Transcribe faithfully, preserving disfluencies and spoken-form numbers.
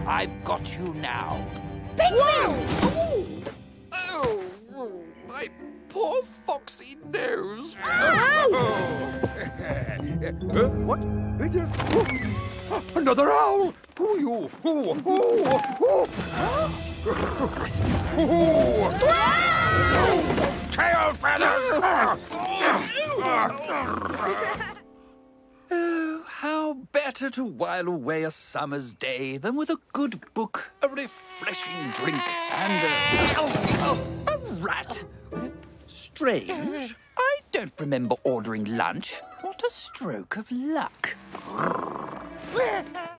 I've got you now. Benjamin! Oh, my poor foxy nose. Oh! Uh, what? Uh, Another owl! Who you? Who? Who? Who? Tail feathers! Oh, how better to while away a summer's day than with a good book, a refreshing drink, and a, a rat. Strange. I don't remember ordering lunch. What a stroke of luck.